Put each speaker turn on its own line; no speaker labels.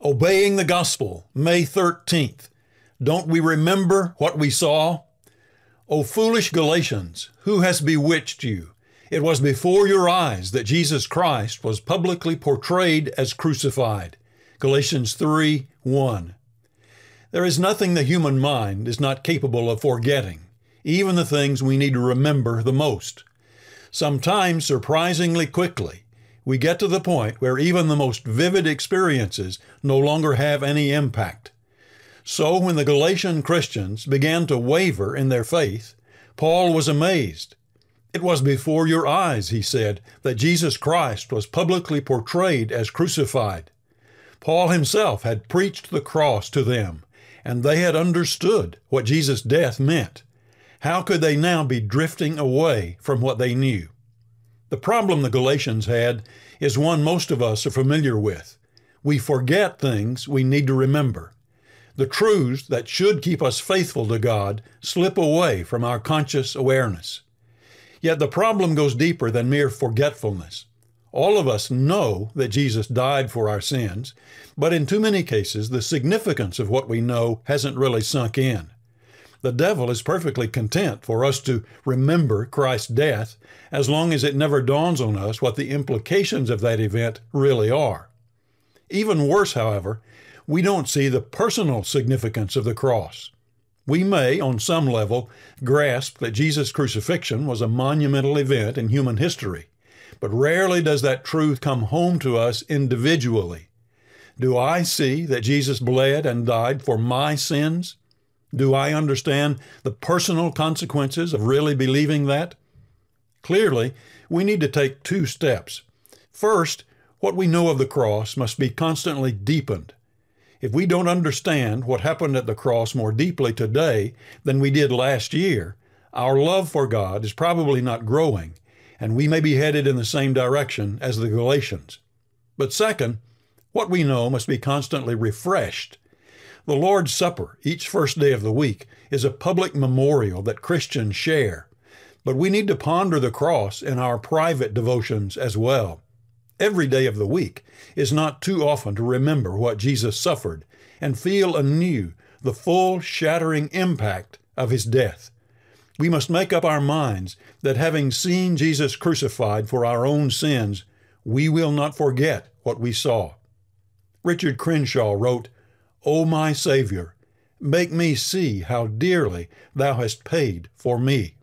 Obeying the Gospel, May 13th. Don't we remember what we saw? O foolish Galatians, who has bewitched you? It was before your eyes that Jesus Christ was publicly portrayed as crucified. Galatians 3:1. There is nothing the human mind is not capable of forgetting, even the things we need to remember the most. Sometimes, surprisingly quickly, we get to the point where even the most vivid experiences no longer have any impact. So when the Galatian Christians began to waver in their faith, Paul was amazed. It was before your eyes, he said, that Jesus Christ was publicly portrayed as crucified. Paul himself had preached the cross to them, and they had understood what Jesus' death meant. How could they now be drifting away from what they knew? The problem the Galatians had is one most of us are familiar with. We forget things we need to remember. The truths that should keep us faithful to God slip away from our conscious awareness. Yet the problem goes deeper than mere forgetfulness. All of us know that Jesus died for our sins, but in too many cases, the significance of what we know hasn't really sunk in. The devil is perfectly content for us to remember Christ's death as long as it never dawns on us what the implications of that event really are. Even worse, however, we don't see the personal significance of the cross. We may, on some level, grasp that Jesus' crucifixion was a monumental event in human history, but rarely does that truth come home to us individually. Do I see that Jesus bled and died for my sins? Do I understand the personal consequences of really believing that? Clearly, we need to take two steps. First, what we know of the cross must be constantly deepened. If we don't understand what happened at the cross more deeply today than we did last year, our love for God is probably not growing, and we may be headed in the same direction as the Galatians. But second, what we know must be constantly refreshed. The Lord's Supper, each first day of the week, is a public memorial that Christians share. But we need to ponder the cross in our private devotions as well. Every day of the week is not too often to remember what Jesus suffered and feel anew the full shattering impact of his death. We must make up our minds that having seen Jesus crucified for our own sins, we will not forget what we saw. Richard Crenshaw wrote, "O my Savior, make me see how dearly thou hast paid for me."